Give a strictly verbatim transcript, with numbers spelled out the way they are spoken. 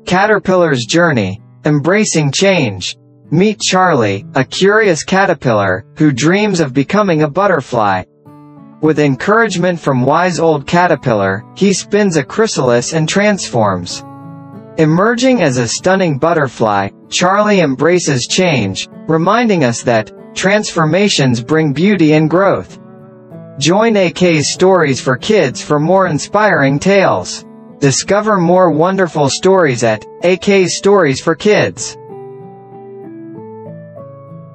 Caterpillar's Journey, Embracing Change. Meet Charlie, a curious caterpillar, who dreams of becoming a butterfly. With encouragement from wise old caterpillar, he spins a chrysalis and transforms. Emerging as a stunning butterfly, Charlie embraces change, reminding us that transformations bring beauty and growth. Join A K's Stories for Kids for more inspiring tales. Discover more wonderful stories at A K's Stories for Kids.